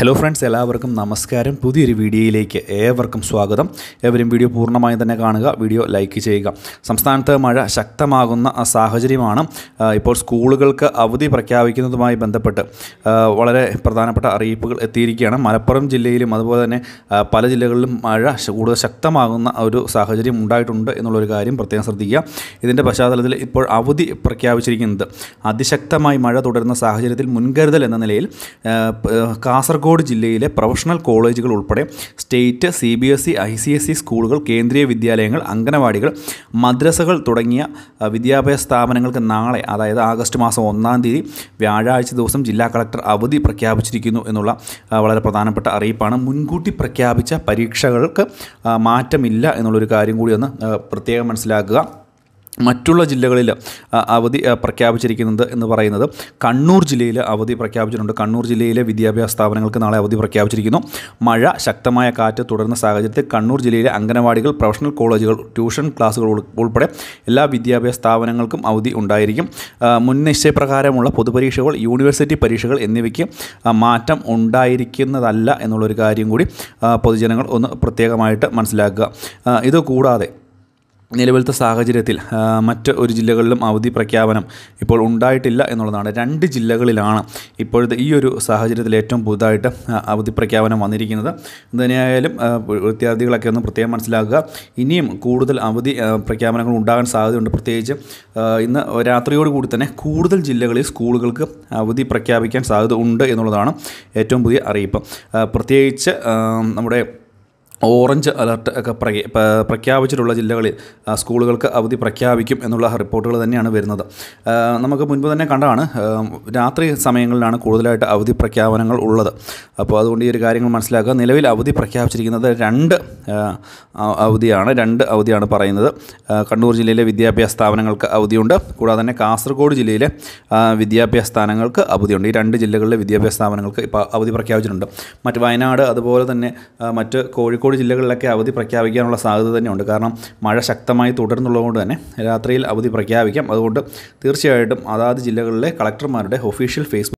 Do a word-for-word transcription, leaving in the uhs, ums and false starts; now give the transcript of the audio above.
Hello friends, എല്ലാവർക്കും നമസ്കാരം. പുതിയൊരു വീഡിയോയിലേക്ക് ഏവർക്കും സ്വാഗതം. ഏവരും വീഡിയോ പൂർണ്ണമായും തന്നെ കാണുക, വീഡിയോ ലൈക്ക് ചെയ്യുക. സംസ്ഥാനത്ത് മഴ ശക്തമാകുന്ന സാഹചര്യമാണ്. ഇപ്പോൾ സ്കൂളുകൾക്ക് അവധി പ്രഖ്യാപിക്കുന്നതുമായി ബന്ധപ്പെട്ട് വളരെ പ്രധാനപ്പെട്ട അറിയിപ്പുകൾ എത്തിയിരിക്കുകയാണ്. മലപ്പുറം ജില്ലയിലും അതുപോലെ തന്നെ പല ജില്ലകളിലും മഴ കൂടുതൽ ശക്തമാകുന്ന ഒരു സാഹചര്യം ഉണ്ടായിട്ടുണ്ട് എന്നുള്ളൊരു കാര്യം പ്രത്യേകം ശ്രദ്ധിക്കുക. ഇതിൻ്റെ പശ്ചാത്തലത്തിൽ ഇപ്പോൾ അവധി പ്രഖ്യാപിച്ചിരിക്കുന്നത് അതിശക്തമായി മഴ തുടരുന്ന സാഹചര്യത്തിൽ മുൻകരുതൽ എന്ന നിലയിൽ കാസർഗോഡ് കാസർഗോഡ് ജില്ലയിലെ പ്രൊഫഷണൽ കോളേജുകൾ ഉൾപ്പെടെ state, C B S E, I C S E സ്കൂളുകൾ, കേന്ദ്രീയ വിദ്യാലയങ്ങൾ, അംഗനവാടികൾ, മദ്രസകൾ തുടങ്ങിയ വിദ്യാഭ്യാസ സ്ഥാപനങ്ങൾക്ക് നാളെ, അതായത് ആഗസ്റ്റ് മാസം ഒന്നാം തീയതി വ്യാഴാഴ്ച ദിവസം ജില്ലാ കളക്ടർ അവധി പ്രഖ്യാപിച്ചിരിക്കുന്നു എന്നുള്ള വളരെ പ്രധാനപ്പെട്ട അറിയിപ്പാണ്. മുൻകൂട്ടി പ്രഖ്യാപിച്ച പരീക്ഷകൾക്ക് മാറ്റമില്ല എന്നുള്ളൊരു കാര്യം കൂടി ഒന്ന് പ്രത്യേകം മനസ്സിലാക്കുക. മറ്റുള്ള ജില്ലകളിൽ അവധി പ്രഖ്യാപിച്ചിരിക്കുന്നത് എന്ന് പറയുന്നത് കണ്ണൂർ ജില്ലയിൽ അവധി പ്രഖ്യാപിച്ചിട്ടുണ്ട്. കണ്ണൂർ ജില്ലയിലെ വിദ്യാഭ്യാസ സ്ഥാപനങ്ങൾക്ക് നാളെ അവധി പ്രഖ്യാപിച്ചിരിക്കുന്നു. മഴ, ശക്തമായ കാറ്റ് തുടരുന്ന സാഹചര്യത്തിൽ കണ്ണൂർ ജില്ലയിലെ അംഗനവാടികൾ, പ്രൊഫഷണൽ കോളേജുകൾ, ട്യൂഷൻ ക്ലാസുകൾ ഉൾപ്പെടെ എല്ലാ വിദ്യാഭ്യാസ സ്ഥാപനങ്ങൾക്കും അവധി ഉണ്ടായിരിക്കും. മുൻ നിശ്ചയപ്രകാരമുള്ള പൊതുപരീക്ഷകൾ, യൂണിവേഴ്സിറ്റി പരീക്ഷകൾ എന്നിവയ്ക്ക് മാറ്റം ഉണ്ടായിരിക്കുന്നതല്ല എന്നുള്ളൊരു കാര്യം കൂടി പൊതുജനങ്ങൾ ഒന്ന് പ്രത്യേകമായിട്ട് മനസ്സിലാക്കുക. ഇതുകൂടാതെ നിലവിലത്തെ സാഹചര്യത്തിൽ മറ്റ് ഒരു ജില്ലകളിലും അവധി പ്രഖ്യാപനം ഇപ്പോൾ ഉണ്ടായിട്ടില്ല എന്നുള്ളതാണ്. രണ്ട് ജില്ലകളിലാണ് ഇപ്പോഴത്തെ ഈ ഒരു സാഹചര്യത്തിൽ ഏറ്റവും പുതുതായിട്ട് അവധി പ്രഖ്യാപനം വന്നിരിക്കുന്നത്. തന്നെയായാലും വിദ്യാർത്ഥികളൊക്കെ ഒന്ന് പ്രത്യേകം മനസ്സിലാക്കുക. ഇനിയും കൂടുതൽ അവധി പ്രഖ്യാപനങ്ങൾ ഉണ്ടാകാൻ സാധ്യതയുണ്ട്. പ്രത്യേകിച്ച് ഇന്ന് രാത്രിയോടുകൂടി തന്നെ കൂടുതൽ ജില്ലകളിൽ സ്കൂളുകൾക്ക് അവധി പ്രഖ്യാപിക്കാൻ സാധ്യത ഉണ്ട് എന്നുള്ളതാണ് ഏറ്റവും പുതിയ അറിയിപ്പ്. പ്രത്യേകിച്ച് നമ്മുടെ ഓറഞ്ച് അലർട്ട് ഒക്കെ പ്രഖ്യാപിച്ചിട്ടുള്ള ജില്ലകളിൽ സ്കൂളുകൾക്ക് അവധി പ്രഖ്യാപിക്കും എന്നുള്ള റിപ്പോർട്ടുകൾ തന്നെയാണ് വരുന്നത്. നമുക്ക് മുൻപ് തന്നെ കണ്ടാണ്, രാത്രി സമയങ്ങളിലാണ് കൂടുതലായിട്ട് അവധി പ്രഖ്യാപനങ്ങൾ ഉള്ളത്. അപ്പോൾ അതുകൊണ്ട് ഈ ഒരു കാര്യങ്ങൾ മനസ്സിലാക്കുക. നിലവിൽ അവധി പ്രഖ്യാപിച്ചിരിക്കുന്നത് രണ്ട് അവധിയാണ് രണ്ട് അവധിയാണ് പറയുന്നത്. കണ്ണൂർ ജില്ലയിലെ വിദ്യാഭ്യാസ സ്ഥാപനങ്ങൾക്ക് അവധിയുണ്ട്. കൂടാതെ തന്നെ കാസർഗോഡ് ജില്ലയിലെ വിദ്യാഭ്യാസ സ്ഥാപനങ്ങൾക്ക് അവധിയുണ്ട്. ഈ രണ്ട് ജില്ലകളിലെ വിദ്യാഭ്യാസ സ്ഥാപനങ്ങൾക്ക് ഇപ്പോൾ അവധി പ്രഖ്യാപിച്ചിട്ടുണ്ട്. മറ്റ് വയനാട് അതുപോലെ തന്നെ മറ്റ് കോഴിക്കോട് ജില്ലകളിലൊക്കെ അവധി പ്രഖ്യാപിക്കാനുള്ള സാധ്യത തന്നെയുണ്ട്. കാരണം മഴ ശക്തമായി തുടരുന്നുള്ളതുകൊണ്ട് തന്നെ രാത്രിയിൽ അവധി പ്രഖ്യാപിക്കാം. അതുകൊണ്ട് തീർച്ചയായിട്ടും അതാത് ജില്ലകളിലെ കളക്ടർമാരുടെ ഒഫീഷ്യൽ ഫേസ്ബുക്ക്